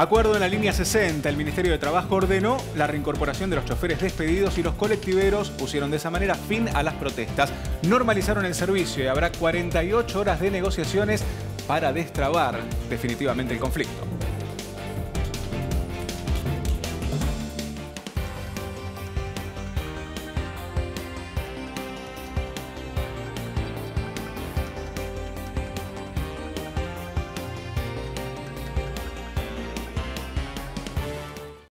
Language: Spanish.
Acuerdo en la línea 60. El Ministerio de Trabajo ordenó la reincorporación de los choferes despedidos y los colectiveros pusieron de esa manera fin a las protestas. Normalizaron el servicio y habrá 48 horas de negociaciones para destrabar definitivamente el conflicto.